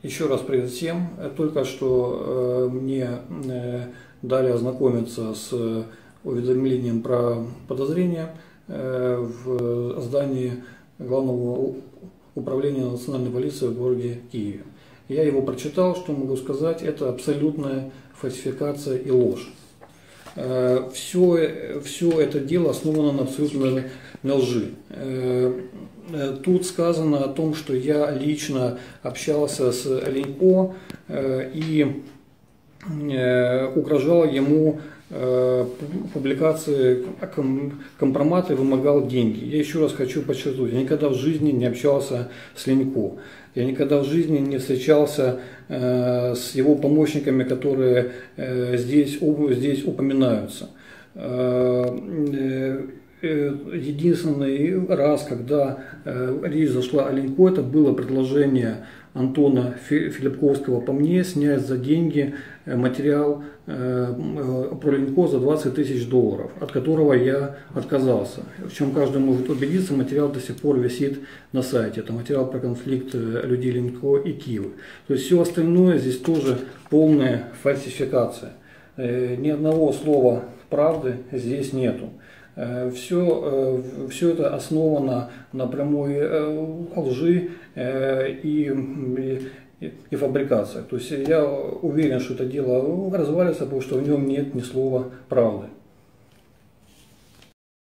Еще раз привет всем. Только что мне дали ознакомиться с уведомлением про подозрение в здании Главного управления национальной полиции в городе Киеве. Я его прочитал, что могу сказать, это абсолютная фальсификация и ложь. Все это дело основано на абсолютной лжи. Тут сказано о том, что я лично общался с Ленько и угрожал ему публикации компромата и вымогал деньги. Я еще раз хочу подчеркнуть, я никогда в жизни не общался с Ленько. Я никогда в жизни не встречался с его помощниками, которые здесь упоминаются. Единственный раз, когда речь зашла о Ленько, это было предложение Антона Филипковского по мне снять за деньги материал про Ленько за 20 тысяч долларов, от которого я отказался. В чем каждый может убедиться, материал до сих пор висит на сайте. Это материал про конфликт людей Ленько и Киева. То есть все остальное здесь тоже полная фальсификация. Ни одного слова правды здесь нету. Все это основано на прямой лжи и фабрикации. То есть я уверен, что это дело развалится, потому что в нем нет ни слова правды.